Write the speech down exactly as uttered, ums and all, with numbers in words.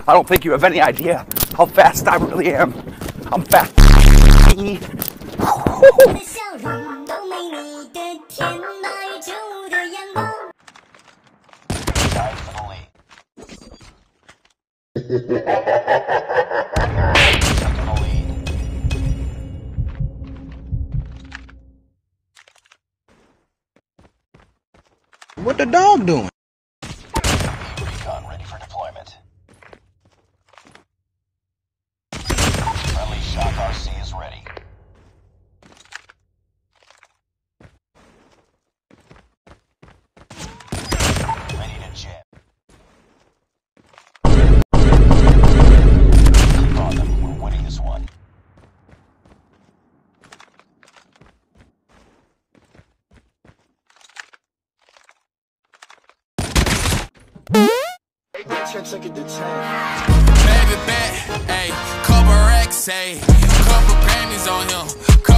I don't think you have any idea how fast I really am. I'm fast. What the dog doing? Recon ready for deployment. Friendly Shock R C is ready. Ready to jam. Keep on them. We're winning this one. Baby bet, ayy, couple racks, ayy, couple Grammys on him.